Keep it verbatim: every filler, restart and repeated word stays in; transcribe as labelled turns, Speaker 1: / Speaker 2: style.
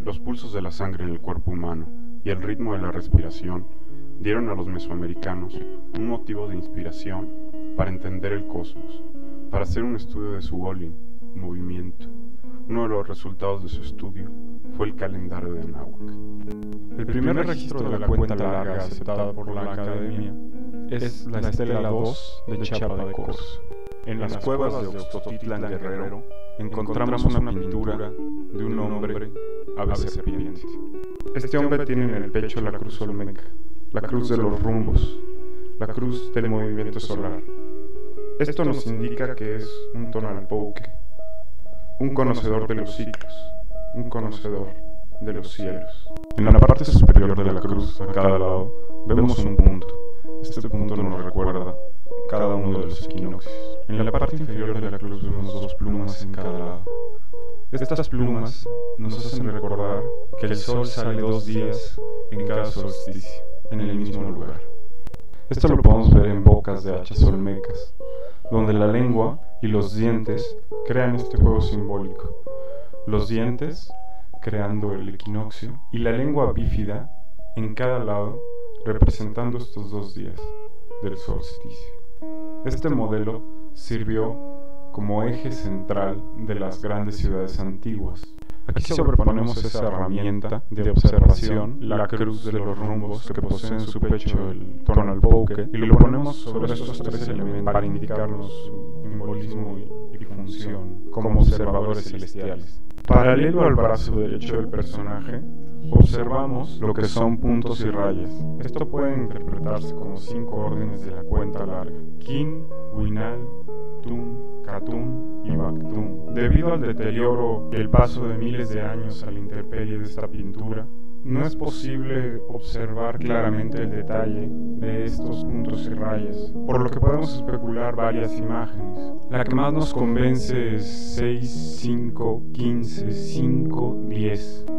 Speaker 1: Los pulsos de la sangre en el cuerpo humano y el ritmo de la respiración dieron a los mesoamericanos un motivo de inspiración para entender el cosmos, para hacer un estudio de su Olin, movimiento. Uno de los resultados de su estudio fue el calendario de Anáhuac.
Speaker 2: El primer registro de la cuenta larga aceptada por la Academia es la estela dos de Chiapa de Corzo. En las cuevas de Oxtotitlán Guerrero encontramos una pintura de un hombre ave serpiente. Este hombre tiene en el pecho la cruz olmeca, la cruz de los rumbos, la cruz del movimiento solar. Esto nos indica que es un Tonalpouque, un conocedor de los ciclos, un conocedor de los cielos. En la parte superior de la cruz, a cada lado, vemos un punto. Este punto nos recuerda cada uno de los equinoccios. En la parte inferior de la cruz vemos dos plumas en cada lado. Estas plumas nos hacen recordar que el sol sale dos días en cada solsticio, en el mismo lugar. Esto lo podemos ver en bocas de hachas olmecas, donde la lengua y los dientes crean este juego simbólico. Los dientes creando el equinoccio y la lengua bífida en cada lado representando estos dos días del solsticio. Este modelo sirvió como eje central de las grandes ciudades antiguas. Aquí sobreponemos esa herramienta de observación, la cruz de los rumbos que posee en su pecho el Tonalpouque, y lo ponemos sobre estos tres elementos para indicarnos su simbolismo y, y función como observadores celestiales. Paralelo al brazo derecho del personaje, observamos lo que son puntos y rayas. Esto puede interpretarse como cinco órdenes de la cuenta larga: Kin, Winal, Tum, Katun y Bactum. Debido al deterioro y el paso de miles de años a la intemperie de esta pintura, no es posible observar claramente el detalle de estos puntos y rayas, por lo que podemos especular varias imágenes. La que más nos convence es seis, cinco, quince, cinco, diez.